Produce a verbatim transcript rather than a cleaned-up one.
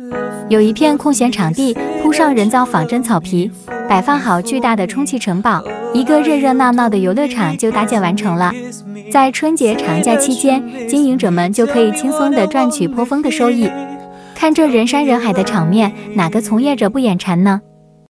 有一片空闲场地，铺上人造仿真草皮，摆放好巨大的充气城堡，一个热热闹闹的游乐场就搭建完成了。在春节长假期间，经营者们就可以轻松地赚取颇丰的收益。看这人山人海的场面，哪个从业者不眼馋呢？